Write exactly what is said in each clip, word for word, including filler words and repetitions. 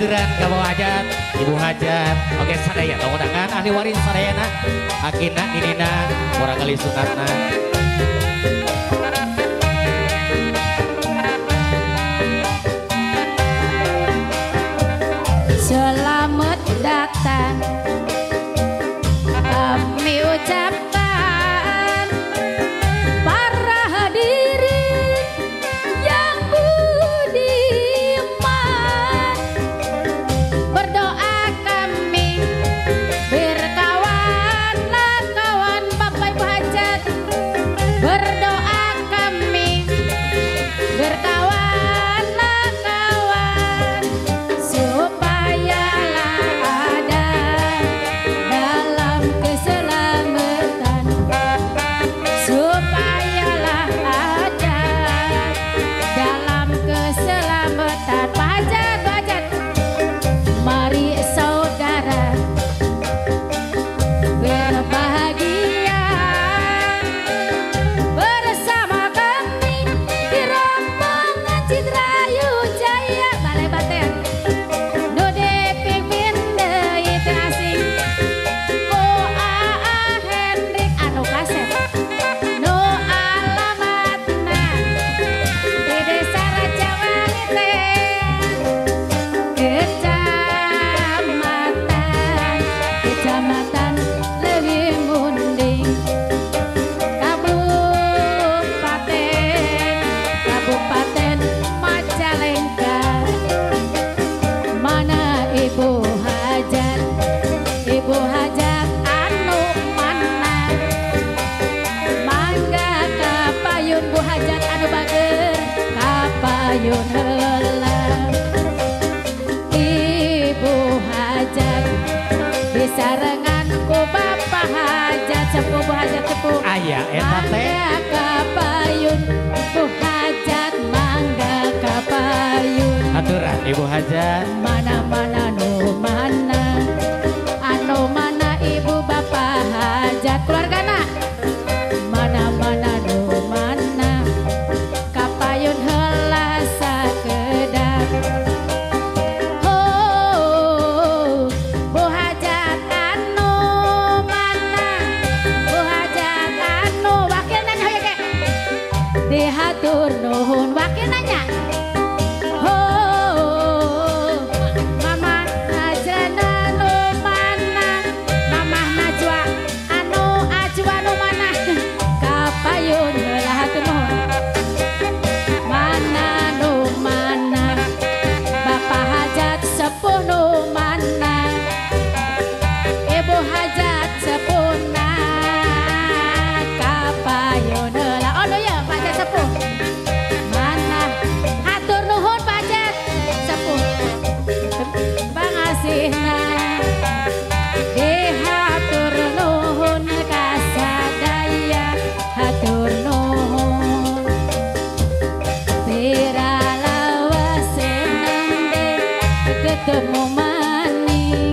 haturan kamu hajat ibu hajat oke sadaya tong undangan ahli waris sadayana akina ninina orang kali sunatna selamat datang kami ucapkan para hadirin yang budiman berdoa kami berkawan kawan bapak ibu hajat berdoa kami berkawan kawan supaya ada dalam keselamatan supayalah ada dalam keselamatan pajak pajak mari saudara berbahagia bersama kami di rombongan Citrayu Jaya Balai Baten nu dipimpin deui teu asing ku Aa Hendrik anu kaset nu alamatna di Desa Rajawali teh kecamatan kecamatan Leuwih Munding Kabupaten Kabupaten Majalengka mana ibu hajat ibu hajat anu mana mangga kapayun bu hajat anu bager kapayun heula ibu hajat disarengan ku bapak hajat sepuh bu hajat sepuh aya eta teh mangga kapayun bu hajat mangga kapayun haturan ibu hajat mana-mana nu mana anu mana ibu bapak hajat keluargana mana-mana nu mana kapayun heula sakedak oh bu hajat anu mana bu hajat anu wakil nanya hoy ge dihatur nuhun wakil nanya oh mama Najana nu mana mama Najwa anu Ajwa nu mana kapayun heula hatur nuhun mana nu mana bapak hajat sepuh nu mana ibu hajat sepuhna kapayun heula oh nu ya Pak Hajat sepuh mana hatur nuhun Pak Hajat sepuh pangasihna dihatur nuhun kasadaya hatur nuhun biralawas seneng deh ketemu maning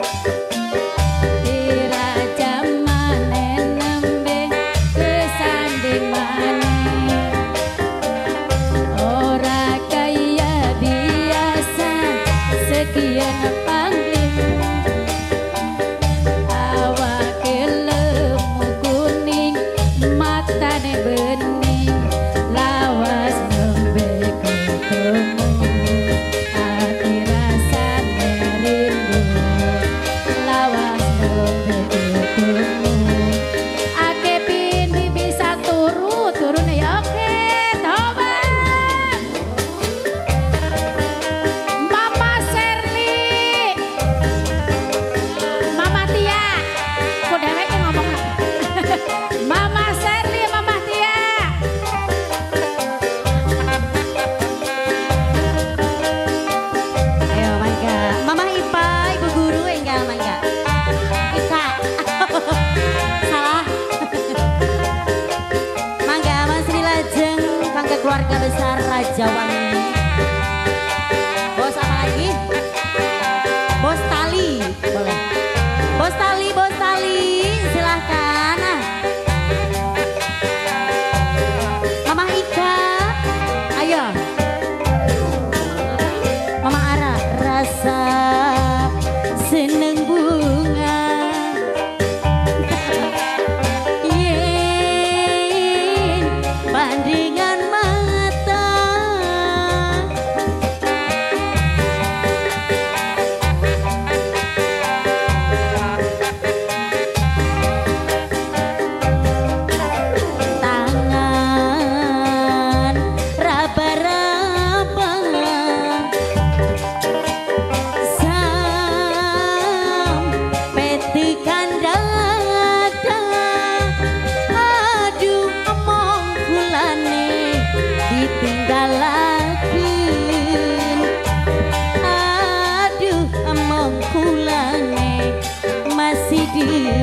diraja manen nembe kesanding maning ora kaya biasa sekian pangling awak lemu kuning matane bening lawas nembe ketemu hati rasane rindu lawas nembe ketemu ake pini bisa turu turun ya oke tobat Mama Serli diri